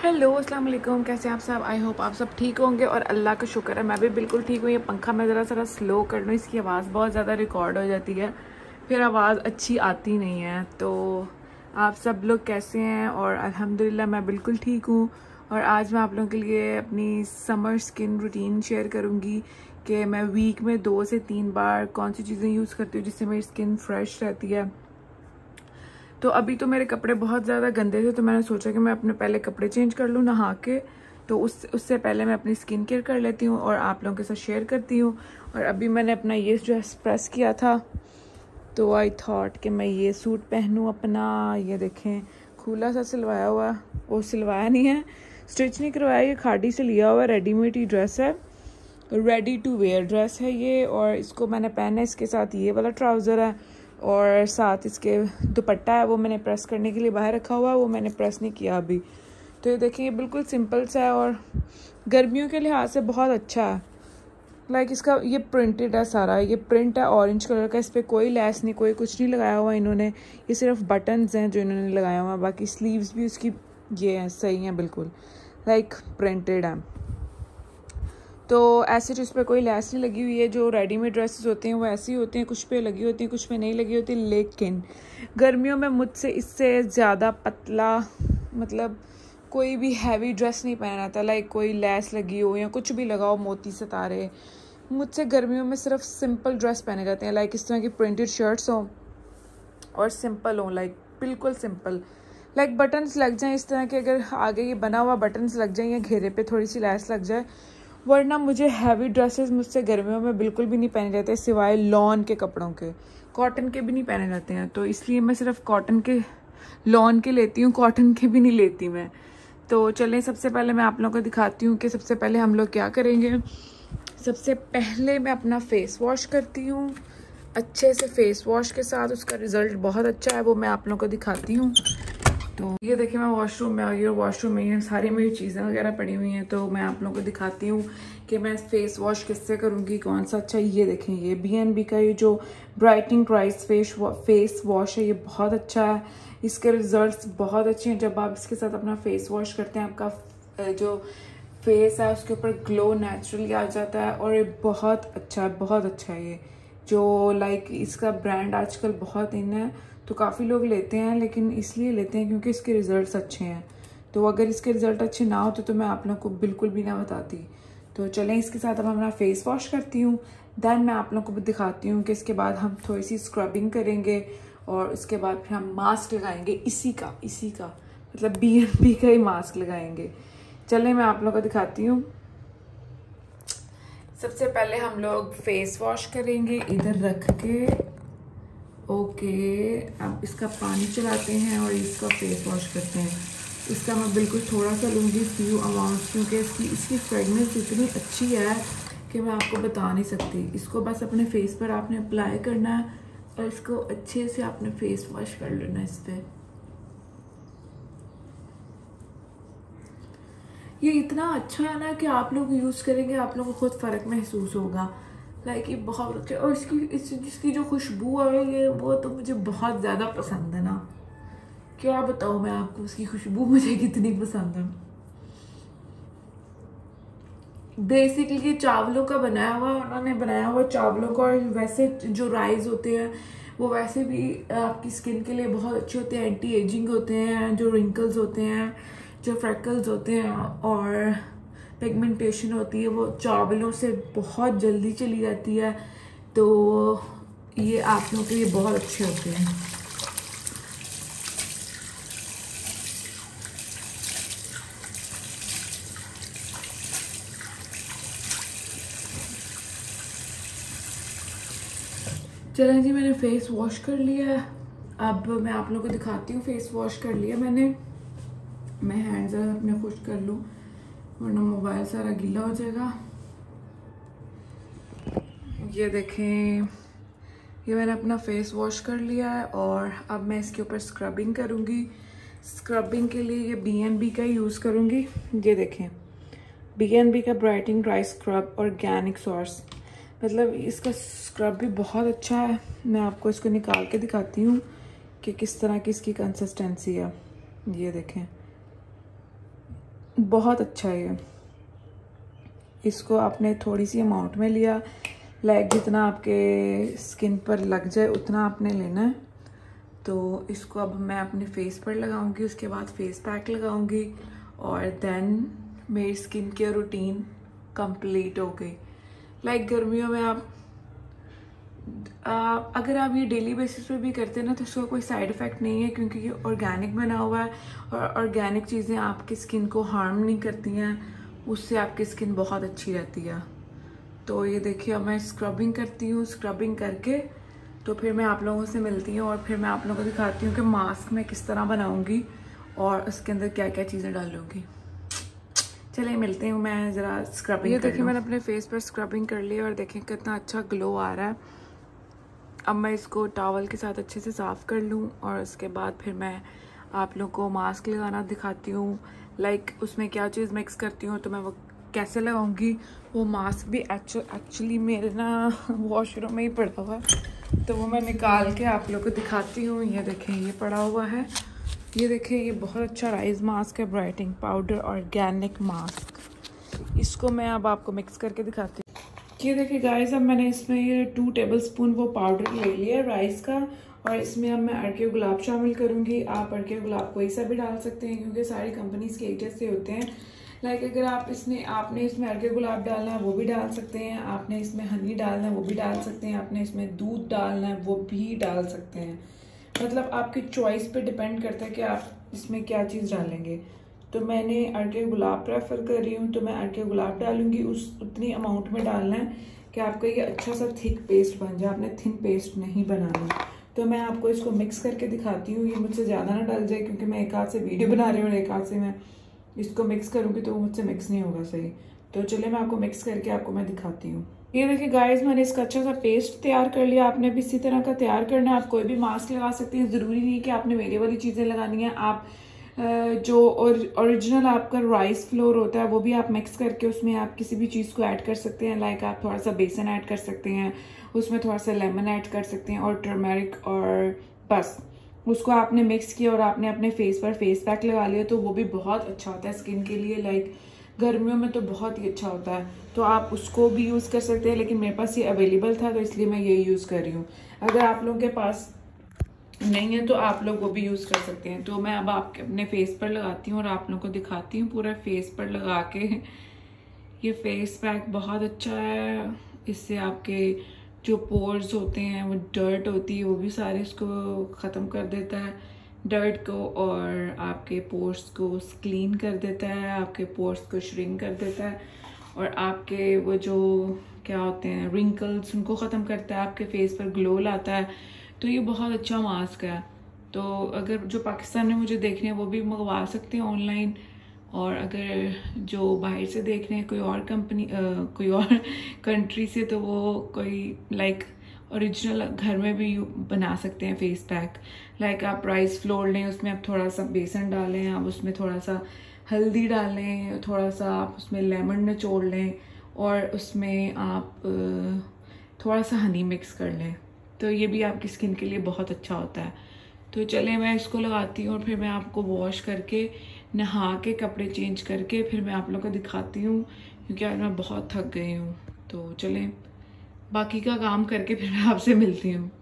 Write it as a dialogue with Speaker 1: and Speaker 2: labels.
Speaker 1: Hello अस्सलाम वालेकुम, कैसे आप सब। आई होप आप सब ठीक होंगे और अल्लाह का शुक्र है मैं भी बिल्कुल ठीक हूँ। ये पंखा मैं ज़रा स्लो कर लूँ, इसकी आवाज़ बहुत ज़्यादा रिकॉर्ड हो जाती है, फिर आवाज़ अच्छी आती नहीं है। तो आप सब लोग कैसे हैं? और अल्हम्दुलिल्लाह मैं बिल्कुल ठीक हूँ। और आज मैं आप लोगों के लिए अपनी समर स्किन रूटीन शेयर करूँगी कि मैं वीक में 2 से 3 बार कौन सी चीज़ें यूज़ करती हूँ जिससे मेरी स्किन फ्रेश रहती है। तो अभी तो मेरे कपड़े बहुत ज़्यादा गंदे थे, तो मैंने सोचा कि मैं अपने पहले कपड़े चेंज कर लूँ नहा के। तो उससे पहले मैं अपनी स्किन केयर कर लेती हूँ और आप लोगों के साथ शेयर करती हूँ। और अभी मैंने अपना ये जो प्रेस किया था, तो आई थॉट कि मैं ये सूट पहनूँ अपना। ये देखें, खुला सा सिलवाया हुआ, वो सिलवाया नहीं है, स्टिच नहीं करवाया, ये खाड़ी से लिया हुआ रेडीमेड ही ड्रेस है, रेडी टू वेयर ड्रेस है ये। और इसको मैंने पहना है, इसके साथ ये वाला ट्राउज़र है और साथ इसके दुपट्टा है, वो मैंने प्रेस करने के लिए बाहर रखा हुआ है, वो मैंने प्रेस नहीं किया अभी। तो ये देखिए, ये बिल्कुल सिंपल सा है और गर्मियों के लिहाज से बहुत अच्छा है। लाइक इसका ये प्रिंटेड है सारा, ये प्रिंट है ऑरेंज कलर का, इस पर कोई लेस नहीं, कोई कुछ नहीं लगाया हुआ इन्होंने, ये सिर्फ बटन्स हैं जो इन्होंने लगाया हुआ है। बाकी स्लीव्स भी उसकी ये हैं, सही हैं, बिल्कुल लाइक प्रिंटेड है। तो ऐसे जो इस पर कोई लेस नहीं लगी हुई है। जो रेडीमेड ड्रेसेस होते हैं वो ऐसी होती हैं, कुछ पे लगी होती हैं, कुछ पे नहीं लगी होती। लेकिन गर्मियों में मुझसे इससे ज़्यादा पतला, मतलब कोई भी हैवी ड्रेस नहीं पहना था, लाइक कोई लेस लगी हो या कुछ भी लगाओ, मोती सितारे। मुझसे गर्मियों में सिर्फ सिंपल ड्रेस पहने जाते हैं, लाइक इस तरह की प्रिंटेड शर्ट्स हों और सिंपल हों, लाइक बिल्कुल सिंपल, लाइक बटन्स लग जाएं इस तरह के, अगर आगे ये बना हुआ बटन्स लग जाए या घेरे पे थोड़ी सी लेस लग जाए। वरना मुझे हैवी ड्रेसेस मुझसे गर्मियों में बिल्कुल भी नहीं पहने जाते, सिवाय लॉन के कपड़ों के। कॉटन के भी नहीं पहने जाते हैं, तो इसलिए मैं सिर्फ कॉटन के, लॉन के लेती हूँ, कॉटन के भी नहीं लेती मैं। तो चलें, सबसे पहले मैं आप लोगों को दिखाती हूँ कि सबसे पहले हम लोग क्या करेंगे। सबसे पहले मैं अपना फेस वॉश करती हूँ अच्छे से, फेस वॉश के साथ उसका रिजल्ट बहुत अच्छा है, वो मैं आप लोगों को दिखाती हूँ। तो ये देखिए, मैं वॉशरूम में आ गई और वॉशरूम में ये सारी मेरी चीज़ें वगैरह पड़ी हुई हैं। तो मैं आप लोगों को दिखाती हूँ कि मैं फेस वॉश किससे करूँगी, कौन सा अच्छा। ये देखें, ये BNB का ये जो ब्राइटनिंग प्राइस फेस वॉश है, ये बहुत अच्छा है, इसके रिजल्ट्स बहुत अच्छे हैं। जब आप इसके साथ अपना फेस वॉश करते हैं, आपका जो फेस है उसके ऊपर ग्लो नेचुरली आ जाता है और ये बहुत अच्छा है, बहुत अच्छा है। ये जो लाइक इसका ब्रांड आजकल बहुत इन है, तो काफ़ी लोग लेते हैं, लेकिन इसलिए लेते हैं क्योंकि इसके रिज़ल्ट्स अच्छे हैं। तो अगर इसके रिज़ल्ट अच्छे ना होते तो मैं आप लोगों को बिल्कुल भी ना बताती। तो चलें, इसके साथ अब अपना फेस वॉश करती हूँ, देन मैं आप लोगों को दिखाती हूँ कि इसके बाद हम थोड़ी सी स्क्रबिंग करेंगे और उसके बाद फिर हम मास्क लगाएंगे, इसी का मतलब BNB का ही मास्क लगाएंगे। चलें, मैं आप लोगों को दिखाती हूँ। सबसे पहले हम लोग फेस वॉश करेंगे इधर रख के। ओके, अब इसका पानी चलाते हैं और इसका फेस वॉश करते हैं। इसका मैं बिल्कुल थोड़ा सा लूँगी, फ्यू अमाउंट्स, क्योंकि इसकी फ्रेगनेंस इतनी अच्छी है कि मैं आपको बता नहीं सकती। इसको बस अपने फेस पर आपने अप्लाई करना है और इसको अच्छे से आपने फेस वॉश कर लेना है इस पर। ये इतना अच्छा है ना कि आप लोग यूज़ करेंगे, आप लोगों को खुद फ़र्क महसूस होगा। लाइक ये बहुत अच्छा, और जिसकी जो खुशबू है ये, वो तो मुझे बहुत ज़्यादा पसंद है ना, क्या बताऊँ मैं आपको, उसकी खुशबू मुझे कितनी पसंद है। बेसिकली चावलों का बनाया हुआ, उन्होंने बनाया हुआ चावलों का, और वैसे जो राइस होते हैं वो वैसे भी आपकी स्किन के लिए बहुत अच्छे होते हैं, एंटी एजिंग होते हैं। जो रिंकल्स होते हैं, जो फ्रैकल्स होते हैं और पिगमेंटेशन होती है, वो चावलों से बहुत जल्दी चली जाती है। तो ये आप लोगों के लिए बहुत अच्छे होते हैं। चलें जी, मैंने फेस वॉश कर लिया है। अब मैं आप लोगों को दिखाती हूँ, फेस वॉश कर लिया मैंने। मैं हैंड ज़रा अपने खुश कर लूँ वरना मोबाइल सारा गीला हो जाएगा। ये देखें, ये मैंने अपना फेस वॉश कर लिया है और अब मैं इसके ऊपर स्क्रबिंग करूँगी। स्क्रबिंग के लिए ये BNB का यूज़ करूँगी। ये देखें, BNB का brightening dry scrub organic source, मतलब इसका स्क्रब भी बहुत अच्छा है। मैं आपको इसको निकाल के दिखाती हूँ कि किस तरह की इसकी कंसिस्टेंसी है। ये देखें, बहुत अच्छा है ये। इसको आपने थोड़ी सी अमाउंट में लिया, लाइक जितना आपके स्किन पर लग जाए उतना आपने लेना है। तो इसको अब मैं अपने फेस पर लगाऊंगी, उसके बाद फेस पैक लगाऊंगी और देन मेरी स्किन केयर रूटीन कंप्लीट हो गई। लाइक गर्मियों में अगर आप ये डेली बेसिस पे भी करते हैं ना तो इसका कोई साइड इफ़ेक्ट नहीं है, क्योंकि ये ऑर्गेनिक बना हुआ है और ऑर्गेनिक चीज़ें आपकी स्किन को हार्म नहीं करती हैं, उससे आपकी स्किन बहुत अच्छी रहती है। तो ये देखिए अब मैं स्क्रबिंग करती हूँ, स्क्रबिंग करके तो फिर मैं आप लोगों से मिलती हूँ और फिर मैं आप लोगों को दिखाती हूँ कि मास्क मैं किस तरह बनाऊँगी और उसके अंदर क्या क्या चीज़ें डालूँगी। चलिए मिलते हूँ, मैं ज़रा स्क्रबिंग। ये देखिए मैंने अपने फेस पर स्क्रबिंग कर ली और देखें कितना अच्छा ग्लो आ रहा है। अब मैं इसको टॉवल के साथ अच्छे से साफ़ कर लूँ और उसके बाद फिर मैं आप लोगों को मास्क लगाना दिखाती हूँ, लाइक उसमें क्या चीज़ मिक्स करती हूँ तो मैं वो कैसे लगाऊंगी। वो मास्क भी एक्चुअली मेरे ना वॉशरूम में ही पड़ा हुआ है, तो वो मैं निकाल के आप लोगों को दिखाती हूँ। ये देखें ये पड़ा हुआ है, ये देखें ये बहुत अच्छा राइस मास्क है, ब्राइटनिंग पाउडर ऑर्गेनिक मास्क। इसको मैं अब आपको मिक्स करके दिखाती हूँ। ये देखिए गाइस, अब मैंने इसमें ये 2 टेबलस्पून वो पाउडर ले लिया है राइस का और इसमें अब मैं अरके गुलाब शामिल करूंगी। आप अरके गुलाब कोई सा भी डाल सकते हैं क्योंकि सारी कंपनीज के एक जैसे होते हैं। लाइक अगर आपने इसमें अरके गुलाब डालना है वो भी डाल सकते हैं, आपने इसमें हनी डालना है वो भी डाल सकते हैं, आपने इसमें दूध डालना है वो भी डाल सकते हैं। मतलब आपकी चॉइस पे डिपेंड करता है कि आप इसमें क्या चीज़ डालेंगे। तो मैंने अरके गुलाब प्रेफर कर रही हूँ तो मैं अरके गुलाब डालूंगी। उतनी अमाउंट में डालना है कि आपका ये अच्छा सा थिक पेस्ट बन जाए, आपने थिन पेस्ट नहीं बनाना। तो मैं आपको इसको मिक्स करके दिखाती हूँ। ये मुझसे ज़्यादा ना डल जाए क्योंकि मैं एक हाथ से वीडियो बना रही हूँ और एक हाथ से मैं इसको मिक्स करूँगी तो वो मुझसे मिक्स नहीं होगा सही। तो चलिए मैं आपको मिक्स करके आपको मैं दिखाती हूँ। ये देखिए गाइस, मैंने इसका अच्छा सा पेस्ट तैयार कर लिया। आपने भी इसी तरह का तैयार करना है। आप कोई भी मास्क लगा सकते हैं, ज़रूरी नहीं है कि आपने मेरी वाली चीज़ें लगानी है। आप जो ओरिजिनल आपका राइस फ्लोर होता है वो भी आप मिक्स करके उसमें आप किसी भी चीज़ को ऐड कर सकते हैं। लाइक आप थोड़ा सा बेसन ऐड कर सकते हैं, उसमें थोड़ा सा लेमन ऐड कर सकते हैं और टर्मरिक, और बस उसको आपने मिक्स किया और आपने अपने फेस पर फेस पैक लगा लिया तो वो भी बहुत अच्छा होता है स्किन के लिए। लाइक गर्मियों में तो बहुत ही अच्छा होता है, तो आप उसको भी यूज़ कर सकते हैं। लेकिन मेरे पास ये अवेलेबल था तो इसलिए मैं ये यूज़ कर रही हूँ। अगर आप लोगों के पास नहीं है तो आप लोग वो भी यूज़ कर सकते हैं। तो मैं अब आपके अपने फेस पर लगाती हूँ और आप लोगों को दिखाती हूँ पूरा फेस पर लगा के। ये फेस पैक बहुत अच्छा है, इससे आपके जो पोर्स होते हैं, वो डर्ट होती है वो भी सारे इसको ख़त्म कर देता है, डर्ट को, और आपके पोर्स को क्लीन कर देता है, आपके पोर्स को श्रिंक कर देता है और आपके वो जो क्या होते हैं रिंकल्स उनको ख़त्म करता है, आपके फेस पर ग्लो लाता है। तो ये बहुत अच्छा मास्क है। तो अगर जो पाकिस्तान में मुझे देखने हैं वो भी मंगवा सकते हैं ऑनलाइन, और अगर जो बाहर से देख रहे हैं कोई और कंपनी कोई और कंट्री से, तो वो कोई लाइक ओरिजिनल घर में भी बना सकते हैं फेस पैक। लाइक आप राइस फ्लोर लें, उसमें आप थोड़ा सा बेसन डालें, आप उसमें थोड़ा सा हल्दी डालें, थोड़ा सा आप उसमें लेमन निचोड़ लें और उसमें आप थोड़ा सा हनी मिक्स कर लें, तो ये भी आपकी स्किन के लिए बहुत अच्छा होता है। तो चले मैं इसको लगाती हूँ और फिर मैं आपको वॉश करके नहा के कपड़े चेंज करके फिर मैं आप लोगों को दिखाती हूँ, क्योंकि आज मैं बहुत थक गई हूँ। तो चलें बाकी का काम करके फिर मैं आपसे मिलती हूँ।